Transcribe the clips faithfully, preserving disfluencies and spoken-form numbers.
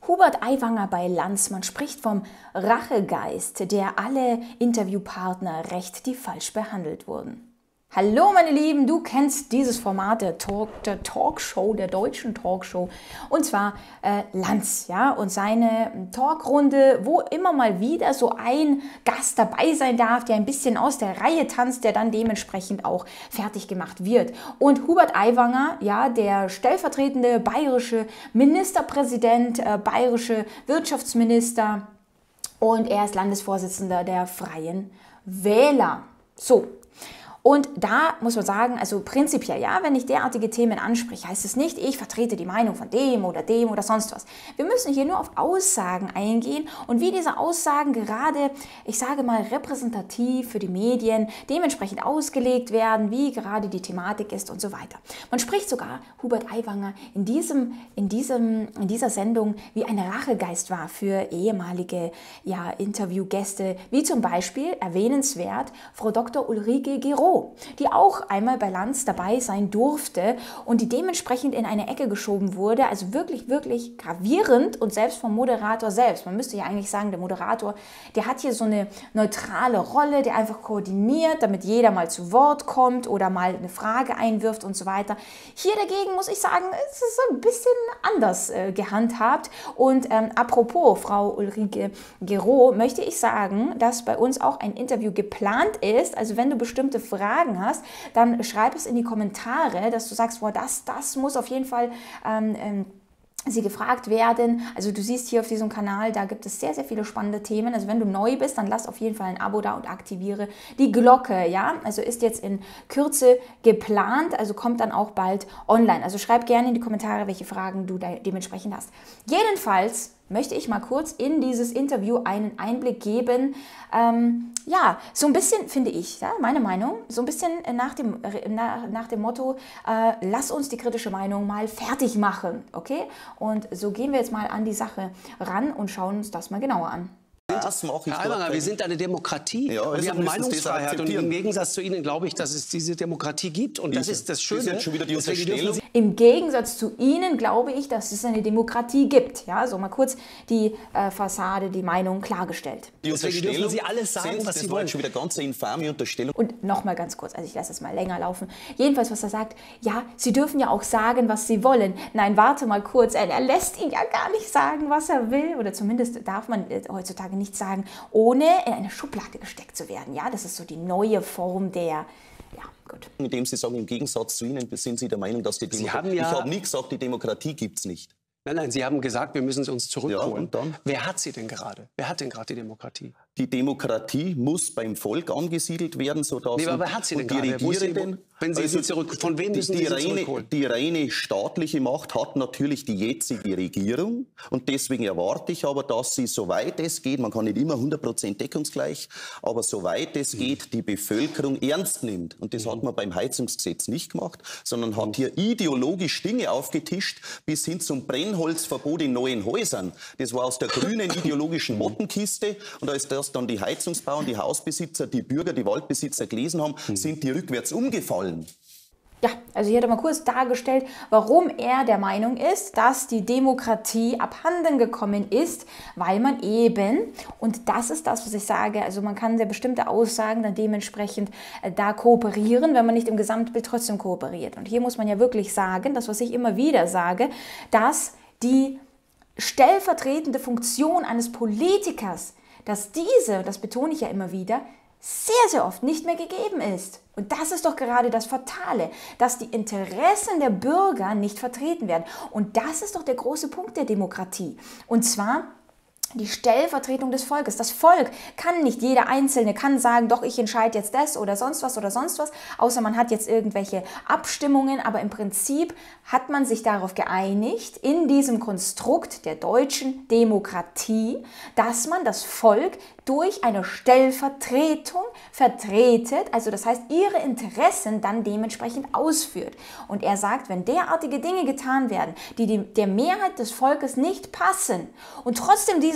Hubert Aiwanger bei Lanz. Man spricht vom Rachegeist, der alle Interviewpartner rächt, die falsch behandelt wurden. Hallo meine Lieben, du kennst dieses Format der, Talk, der Talkshow, der deutschen Talkshow, und zwar äh, Lanz, ja, und seine Talkrunde, wo immer mal wieder so ein Gast dabei sein darf, der ein bisschen aus der Reihe tanzt, der dann dementsprechend auch fertig gemacht wird. Und Hubert Aiwanger, ja, der stellvertretende bayerische Ministerpräsident, äh, bayerische Wirtschaftsminister, und er ist Landesvorsitzender der Freien Wähler. So. Und da muss man sagen, also prinzipiell, ja, wenn ich derartige Themen anspreche, heißt es nicht, ich vertrete die Meinung von dem oder dem oder sonst was. Wir müssen hier nur auf Aussagen eingehen und wie diese Aussagen gerade, ich sage mal, repräsentativ für die Medien dementsprechend ausgelegt werden, wie gerade die Thematik ist und so weiter. Man spricht sogar Hubert Aiwanger in, diesem, in, diesem, in dieser Sendung wie ein Rachegeist war für ehemalige ja, Interviewgäste, wie zum Beispiel erwähnenswert Frau Doktor Ulrike Gero, die auch einmal bei Lanz dabei sein durfte und die dementsprechend in eine Ecke geschoben wurde, also wirklich, wirklich gravierend und selbst vom Moderator selbst. Man müsste ja eigentlich sagen, der Moderator, der hat hier so eine neutrale Rolle, der einfach koordiniert, damit jeder mal zu Wort kommt oder mal eine Frage einwirft und so weiter. Hier dagegen muss ich sagen, es ist so ein bisschen anders äh, gehandhabt. Und ähm, apropos Frau Ulrike Gero, möchte ich sagen, dass bei uns auch ein Interview geplant ist. Also wenn du bestimmte Fragen Fragen hast, dann schreib es in die Kommentare, dass du sagst, boah, das, das muss auf jeden Fall ähm, ähm, sie gefragt werden. Also du siehst hier auf diesem Kanal, da gibt es sehr, sehr viele spannende Themen. Also wenn du neu bist, dann lass auf jeden Fall ein Abo da und aktiviere die Glocke, ja. Also ist jetzt in Kürze geplant, also kommt dann auch bald online. Also schreib gerne in die Kommentare, welche Fragen du da dementsprechend hast. Jedenfalls möchte ich mal kurz in dieses Interview einen Einblick geben. Ähm, ja, so ein bisschen, finde ich, ja, meine Meinung, so ein bisschen nach dem, nach, nach dem Motto, äh, lass uns die kritische Meinung mal fertig machen, okay? Und so gehen wir jetzt mal an die Sache ran und schauen uns das mal genauer an. Das mache ich. Herr Aiwanger, wir sind eine Demokratie. Ja, also wir haben Meinungsfreiheit und im Gegensatz zu Ihnen glaube ich, dass es diese Demokratie gibt und das ist das Schöne. Das ist schon wieder die Unterstellung. Im Gegensatz zu Ihnen glaube ich, dass es eine Demokratie gibt. Ja, so mal kurz die äh, Fassade, die Meinung klargestellt. Die Unterstellung, dürfen Sie alles sagen, sind, was das Sie war wollen. Schon wieder ganz eine infame Unterstellung. Und noch mal ganz kurz, also ich lasse es mal länger laufen. Jedenfalls, was er sagt, ja, Sie dürfen ja auch sagen, was Sie wollen. Nein, warte mal kurz, er lässt ihn ja gar nicht sagen, was er will. Oder zumindest darf man heutzutage nicht sagen, ohne in eine Schublade gesteckt zu werden. Ja, das ist so die neue Form der, ja, gut. Indem Sie sagen, im Gegensatz zu Ihnen sind Sie der Meinung, dass die Demokratie... haben ja ich habe nie gesagt, die Demokratie gibt es nicht. Nein, nein, Sie haben gesagt, wir müssen uns zurückholen. Ja, und dann? Wer hat sie denn gerade? Wer hat denn gerade die Demokratie? Die Demokratie muss beim Volk angesiedelt werden, sodass nee, aber wer hat sie denn die gerade? Regierenden, wenn Sie also sie zurück, von wem müssen die, Sie die sie reine, zurückholen? Die reine staatliche Macht hat natürlich die jetzige Regierung und deswegen erwarte ich aber, dass sie, soweit es geht, man kann nicht immer hundert Prozent deckungsgleich, aber soweit es geht, die Bevölkerung ernst nimmt. Und das hat man beim Heizungsgesetz nicht gemacht, sondern hat hier ideologisch Dinge aufgetischt bis hin zum Brennholzverbot in neuen Häusern. Das war aus der grünen ideologischen Mottenkiste und als das dann die Heizungsbauern, die Hausbesitzer, die Bürger, die Waldbesitzer gelesen haben, sind die rückwärts umgefallen. Ja, also hier hat er mal kurz dargestellt, warum er der Meinung ist, dass die Demokratie abhanden gekommen ist, weil man eben, und das ist das, was ich sage, also man kann sehr bestimmte Aussagen dann dementsprechend äh, da kooperieren, wenn man nicht im Gesamtbild trotzdem kooperiert. Und hier muss man ja wirklich sagen, das, was ich immer wieder sage, dass die stellvertretende Funktion eines Politikers, dass diese, das betone ich ja immer wieder, sehr, sehr oft nicht mehr gegeben ist. Und das ist doch gerade das Fatale, dass die Interessen der Bürger nicht vertreten werden. Und das ist doch der große Punkt der Demokratie. Und zwar die Stellvertretung des Volkes. Das Volk kann nicht, jeder Einzelne kann sagen, doch, ich entscheide jetzt das oder sonst was oder sonst was, außer man hat jetzt irgendwelche Abstimmungen, aber im Prinzip hat man sich darauf geeinigt, in diesem Konstrukt der deutschen Demokratie, dass man das Volk durch eine Stellvertretung vertretet, also das heißt, ihre Interessen dann dementsprechend ausführt. Und er sagt, wenn derartige Dinge getan werden, die dem, der Mehrheit des Volkes nicht passen und trotzdem diese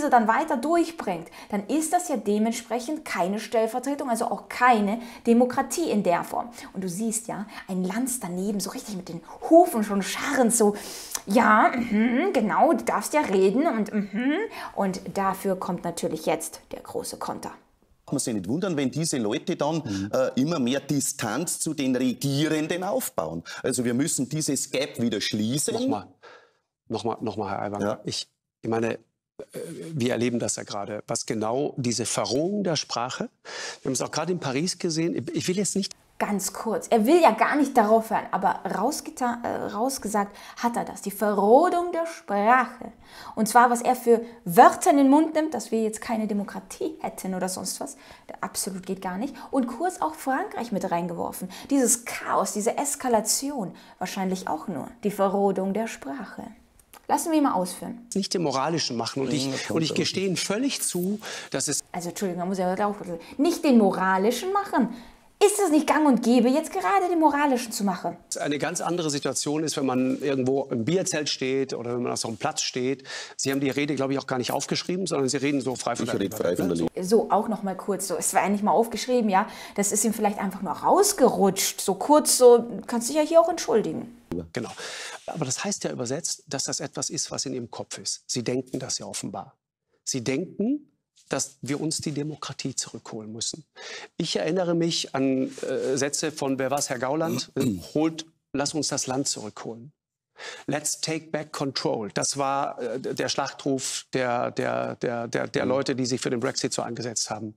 diese dann weiter durchbringt, dann ist das ja dementsprechend keine Stellvertretung, also auch keine Demokratie in der Form. Und du siehst ja, ein Lanz daneben, so richtig mit den Hufen schon scharrend, so, ja, mh, genau, du darfst ja reden und mh, und dafür kommt natürlich jetzt der große Konter. Man sich nicht wundern, wenn diese Leute dann mhm. äh, immer mehr Distanz zu den Regierenden aufbauen. Also wir müssen dieses Gap wieder schließen. Nochmal, nochmal, nochmal, Herr Aiwanger. Ja. Ich, ich meine, äh, wir erleben das ja gerade, was genau diese Verrohung der Sprache, wir haben es auch gerade in Paris gesehen, ich will jetzt nicht... Ganz kurz, er will ja gar nicht darauf hören, aber rausgeta- äh, rausgesagt hat er das, die Verrodung der Sprache. Und zwar, was er für Wörter in den Mund nimmt, dass wir jetzt keine Demokratie hätten oder sonst was, absolut geht gar nicht. Und kurz auch Frankreich mit reingeworfen. Dieses Chaos, diese Eskalation, wahrscheinlich auch nur die Verrodung der Sprache. Lassen wir ihn mal ausführen. Nicht den Moralischen machen. Und ich, und ich gestehe Ihnen völlig zu, dass es... Also Entschuldigung, man muss ja auch nicht den Moralischen machen. Ist es nicht gang und gäbe, jetzt gerade den Moralischen zu machen? Eine ganz andere Situation ist, wenn man irgendwo im Bierzelt steht oder wenn man auf so einem Platz steht. Sie haben die Rede, glaube ich, auch gar nicht aufgeschrieben, sondern Sie reden so frei von der Leber. Frei von der Leber. So, auch noch mal kurz, so, es war eigentlich mal aufgeschrieben, ja, das ist ihm vielleicht einfach nur rausgerutscht, so kurz, so, kannst dich ja hier auch entschuldigen. Genau, aber das heißt ja übersetzt, dass das etwas ist, was in Ihrem Kopf ist. Sie denken das ja offenbar. Sie denken, dass wir uns die Demokratie zurückholen müssen. Ich erinnere mich an äh, Sätze von, wer war's, Herr Gauland, äh, holt, lass uns das Land zurückholen. Let's take back control. Das war äh, der Schlachtruf der, der, der, der, der Leute, die sich für den Brexit so eingesetzt haben.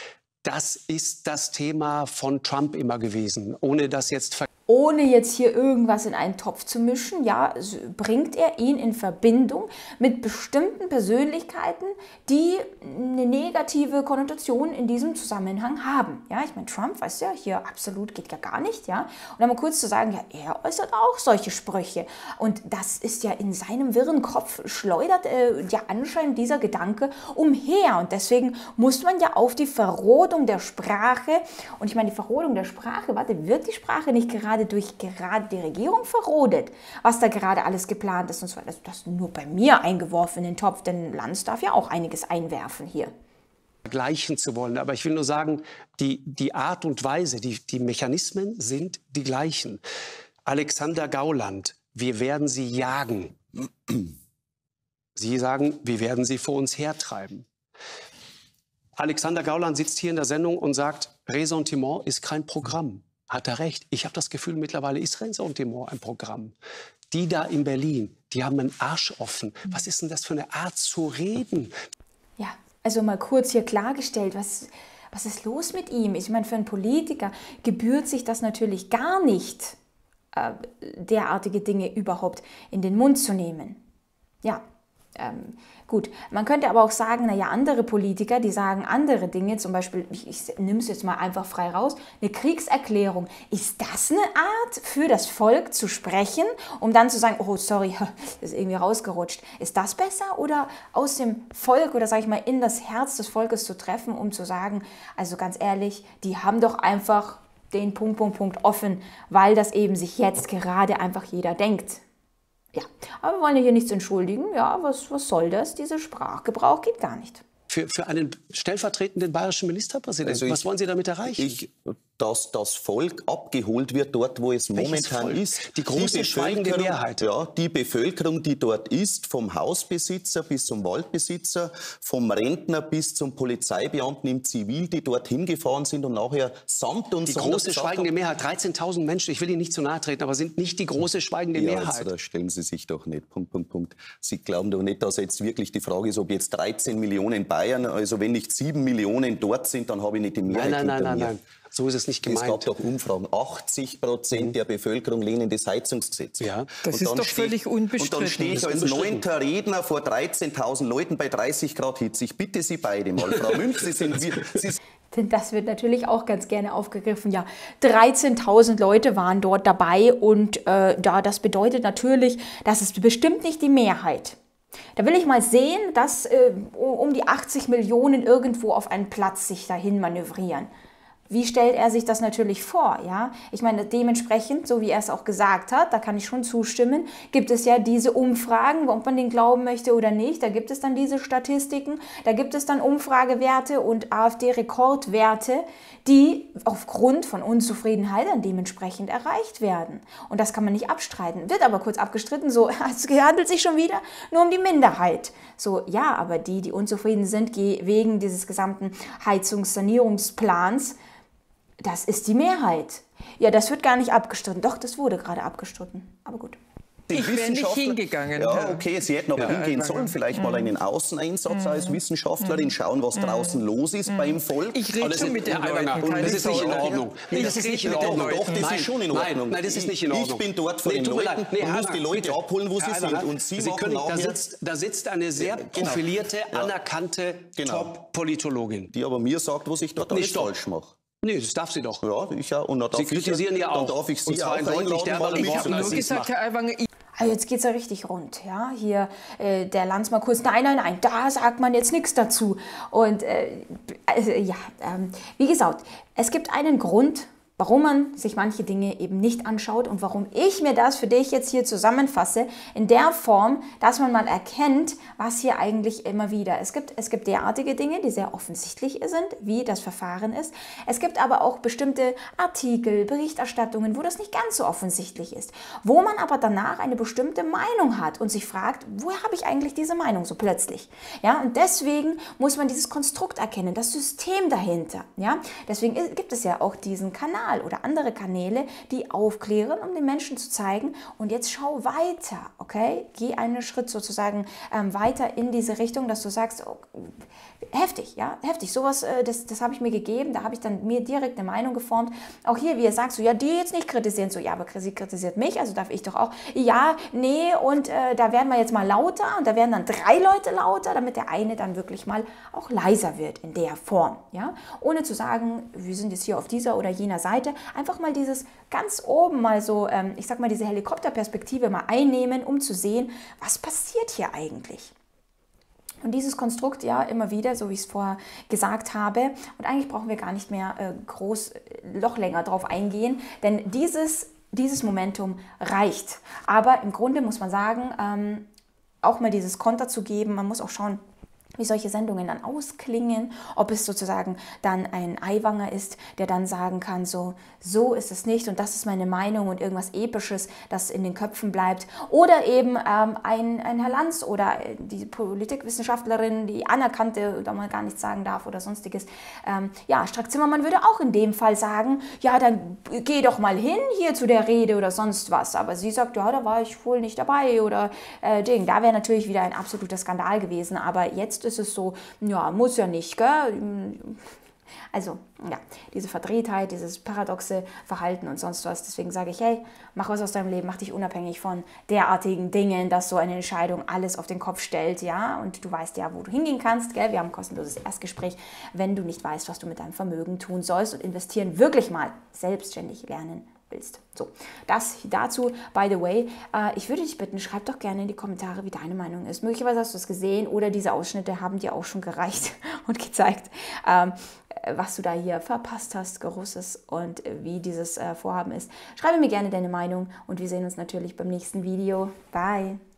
Das ist das Thema von Trump immer gewesen, ohne das jetzt... Ohne jetzt hier irgendwas in einen Topf zu mischen, ja, bringt er ihn in Verbindung mit bestimmten Persönlichkeiten, die eine negative Konnotation in diesem Zusammenhang haben. Ja, ich meine, Trump, weißt du ja, hier absolut geht ja gar nicht, ja. Und dann mal kurz zu sagen, ja, er äußert auch solche Sprüche. Und das ist ja in seinem wirren Kopf, schleudert äh, ja anscheinend dieser Gedanke umher. Und deswegen muss man ja auf die Verrodung der Sprache, und ich meine, die Verrodung der Sprache, warte, wird die Sprache nicht gerade durch gerade die Regierung verrodet, was da gerade alles geplant ist und so weiter. Also das nur bei mir eingeworfen in den Topf, denn Lanz darf ja auch einiges einwerfen hier. Vergleichen zu wollen, aber ich will nur sagen, die, die Art und Weise, die, die Mechanismen sind die gleichen. Alexander Gauland, wir werden sie jagen. Sie sagen, wir werden sie vor uns hertreiben. Alexander Gauland sitzt hier in der Sendung und sagt, Ressentiment ist kein Programm. Hat er recht. Ich habe das Gefühl, mittlerweile ist Ressentiment ein Programm. Die da in Berlin, die haben einen Arsch offen. Was ist denn das für eine Art zu reden? Ja, also mal kurz hier klargestellt, was, was ist los mit ihm? Ich meine, für einen Politiker gebührt sich das natürlich gar nicht, äh, derartige Dinge überhaupt in den Mund zu nehmen. Ja. Ähm, gut, man könnte aber auch sagen, naja, andere Politiker, die sagen andere Dinge, zum Beispiel, ich, ich nehme es jetzt mal einfach frei raus, eine Kriegserklärung. Ist das eine Art für das Volk zu sprechen, um dann zu sagen, oh sorry, das ist irgendwie rausgerutscht. Ist das besser oder aus dem Volk oder sage ich mal in das Herz des Volkes zu treffen, um zu sagen, also ganz ehrlich, die haben doch einfach den Punkt, Punkt, Punkt offen, weil das eben sich jetzt gerade einfach jeder denkt. Ja, aber wir wollen ja hier nichts entschuldigen. Ja, was, was soll das? Dieser Sprachgebrauch geht gar nicht. Für, für einen stellvertretenden bayerischen Ministerpräsidenten, also ich, was wollen Sie damit erreichen? Ich, dass das Volk abgeholt wird dort, wo es momentan ist. Die große schweigende Mehrheit. Ja, die Bevölkerung, die dort ist, vom Hausbesitzer bis zum Waldbesitzer, vom Rentner bis zum Polizeibeamten im Zivil, die dort hingefahren sind und nachher samt und Die große schweigende Mehrheit, dreizehntausend Menschen, ich will Ihnen nicht zu nahe treten, aber sind nicht die große schweigende ja, Mehrheit. Also, da stellen Sie sich doch nicht. Punkt, Punkt, Punkt. Sie glauben doch nicht, dass jetzt wirklich die Frage ist, ob jetzt dreizehn Millionen Bayern, also wenn nicht sieben Millionen dort sind, dann habe ich nicht die Mehrheit Nein, nein, hinter nein, mir. nein, nein. So ist es nicht gemeint. Es gab doch Umfragen. achtzig Prozent mhm. der Bevölkerung lehnen das Heizungsgesetz. Ja. Das und ist doch steht, völlig unbestritten. Und dann stehe ich als neunter Redner vor dreizehntausend Leuten bei dreißig Grad Hitze. Ich bitte Sie beide mal, Frau Münch, Sie sind... Wir, Sie Denn das wird natürlich auch ganz gerne aufgegriffen. Ja, dreizehntausend Leute waren dort dabei und äh, da, das bedeutet natürlich, das ist bestimmt nicht die Mehrheit. Da will ich mal sehen, dass äh, um die achtzig Millionen irgendwo auf einen Platz sich dahin manövrieren. wie stellt er sich das natürlich vor, ja? Ich meine, dementsprechend, so wie er es auch gesagt hat, da kann ich schon zustimmen, gibt es ja diese Umfragen, ob man den glauben möchte oder nicht, da gibt es dann diese Statistiken, da gibt es dann Umfragewerte und AfD-Rekordwerte, die aufgrund von Unzufriedenheit dann dementsprechend erreicht werden. Und das kann man nicht abstreiten. Wird aber kurz abgestritten, so, es handelt sich schon wieder nur um die Minderheit. So, ja, aber die, die unzufrieden sind wegen dieses gesamten Heizungssanierungsplans, das ist die Mehrheit. Ja, das wird gar nicht abgestritten. Doch, das wurde gerade abgestritten. Aber gut. Ich wäre nicht hingegangen. Ja, okay, Sie hätten aber ja, hingehen sollen, vielleicht mal einen Außeneinsatz als Wissenschaftlerin, schauen, was draußen los ist beim Volk. Ich rede schon mit der Leuten. Und das ist nicht in Ordnung. Ich Das ist nicht in rede mit den Ordnung. Doch, das ist schon in Ordnung. Nein, das ist nicht in Ordnung. Ich bin dort vor Nee, den tut mir Leuten leid. Nee, und muss Herr die Leute bitte. abholen, wo sie Herr sind. Erlanger, Und Sie, Sie machen können, da, nachher- sitzt, da sitzt eine sehr genau. profilierte, anerkannte Genau. Top-Politologin. die aber mir sagt, was ich dort alles stopp. falsch mache. Nee, das darf sie doch. Ja, ich ja. Und dann darf Sie kritisieren ich, ja auch. Dann darf ich Sie Und zwar auch in deutlich einladen, derberen mal Worten, mitzumachen. als Nur Sie es gesagt, machen. Herr Aiwanger, ich Also jetzt geht es ja richtig rund. Ja? Hier äh, der Landsmarkurs, nein, nein, nein, da sagt man jetzt nichts dazu. Und äh, also, ja, ähm, wie gesagt, es gibt einen Grund, warum man sich manche Dinge eben nicht anschaut und warum ich mir das für dich jetzt hier zusammenfasse, in der Form, dass man mal erkennt, was hier eigentlich immer wieder. Es gibt, es gibt derartige Dinge, die sehr offensichtlich sind, wie das Verfahren ist. Es gibt aber auch bestimmte Artikel, Berichterstattungen, wo das nicht ganz so offensichtlich ist, wo man aber danach eine bestimmte Meinung hat und sich fragt, woher habe ich eigentlich diese Meinung so plötzlich? Ja, und deswegen muss man dieses Konstrukt erkennen, das System dahinter. Ja, deswegen gibt es ja auch diesen Kanal oder andere Kanäle, die aufklären, um den Menschen zu zeigen, und jetzt schau weiter, okay? Geh einen Schritt sozusagen ähm, weiter in diese Richtung, dass du sagst, oh, heftig, ja, heftig, sowas, äh, das, das habe ich mir gegeben, da habe ich dann mir direkt eine Meinung geformt. Auch hier, wie ihr sagt, so, ja, die jetzt nicht kritisieren, so, ja, aber sie kritisiert mich, also darf ich doch auch, ja, nee, und äh, da werden wir jetzt mal lauter und da werden dann drei Leute lauter, damit der eine dann wirklich mal auch leiser wird in der Form, ja, ohne zu sagen, wir sind jetzt hier auf dieser oder jener Seite. Einfach mal dieses ganz oben mal so, ähm, ich sag mal, diese Helikopterperspektive mal einnehmen, um zu sehen, was passiert hier eigentlich. Und dieses Konstrukt ja immer wieder, so wie ich es vorher gesagt habe, und eigentlich brauchen wir gar nicht mehr äh, groß, noch länger drauf eingehen, denn dieses, dieses Momentum reicht. Aber im Grunde muss man sagen, ähm, auch mal dieses Konter zu geben, man muss auch schauen, wie solche Sendungen dann ausklingen, ob es sozusagen dann ein Aiwanger ist, der dann sagen kann, so, so ist es nicht und das ist meine Meinung und irgendwas Episches, das in den Köpfen bleibt. Oder eben ähm, ein, ein Herr Lanz oder die Politikwissenschaftlerin, die anerkannte, da man gar nichts sagen darf oder sonstiges. Ähm, ja, Strack-Zimmermann würde auch in dem Fall sagen, ja, dann geh doch mal hin hier zu der Rede oder sonst was. Aber sie sagt, ja, da war ich wohl nicht dabei oder äh, Ding. Da wäre natürlich wieder ein absoluter Skandal gewesen. Aber jetzt ist es so, ja, muss ja nicht, gell? Also, ja, diese Verdrehtheit, dieses paradoxe Verhalten und sonst was. Deswegen sage ich, hey, mach was aus deinem Leben, mach dich unabhängig von derartigen Dingen, dass so eine Entscheidung alles auf den Kopf stellt, ja, und du weißt ja, wo du hingehen kannst, gell? Wir haben ein kostenloses Erstgespräch, wenn du nicht weißt, was du mit deinem Vermögen tun sollst und investieren wirklich mal selbstständig lernen willst. So, das dazu, by the way, äh, ich würde dich bitten, schreib doch gerne in die Kommentare, wie deine Meinung ist. Möglicherweise hast du es gesehen oder diese Ausschnitte haben dir auch schon gereicht und gezeigt, ähm, was du da hier verpasst hast, Großes und wie dieses äh, Vorhaben ist. Schreibe mir gerne deine Meinung und wir sehen uns natürlich beim nächsten Video. Bye!